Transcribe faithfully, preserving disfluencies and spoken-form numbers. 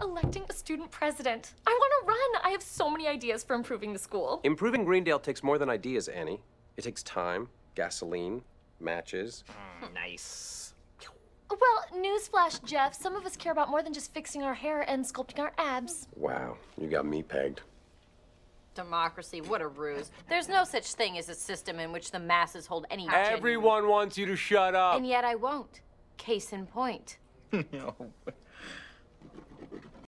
electing a student president. I want to run. I have so many ideas for improving the school. Improving Greendale takes more than ideas, Annie. It takes time, gasoline, matches. Mm, nice. Well, newsflash, Jeff. Some of us care about more than just fixing our hair and sculpting our abs. Wow, you got me pegged. Democracy, what a ruse. There's no such thing as a system in which the masses hold any Everyone genuine... wants you to shut up. And yet I won't. Case in point. No.